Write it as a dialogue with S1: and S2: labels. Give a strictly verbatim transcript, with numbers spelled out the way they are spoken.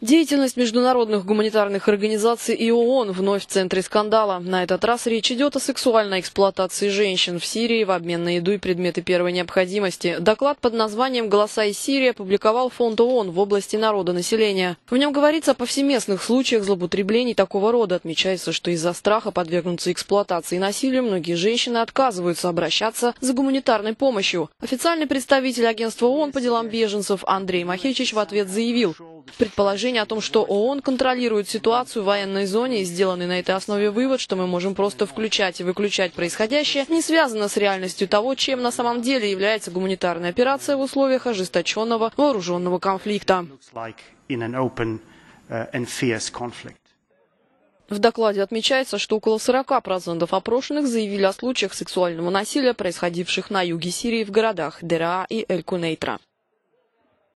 S1: Деятельность международных гуманитарных организаций и ООН вновь в центре скандала. На этот раз речь идет о сексуальной эксплуатации женщин в Сирии в обмен на еду и предметы первой необходимости. Доклад под названием «Голоса из Сирии» опубликовал фонд ООН в области народонаселения. В нем говорится о повсеместных случаях злоупотреблений такого рода. Отмечается, что из-за страха подвергнуться эксплуатации и насилию многие женщины отказываются обращаться за гуманитарной помощью. Официальный представитель агентства ООН по делам беженцев Андрей Махичич в ответ заявил: предположение о том, что ООН контролирует ситуацию в военной зоне, и сделанный на этой основе вывод, что мы можем просто включать и выключать происходящее, не связано с реальностью того, чем на самом деле является гуманитарная операция в условиях ожесточенного вооруженного конфликта. В докладе отмечается, что около сорока процентов опрошенных заявили о случаях сексуального насилия, происходивших на юге Сирии в городах Дераа и Эль-Кунейтра.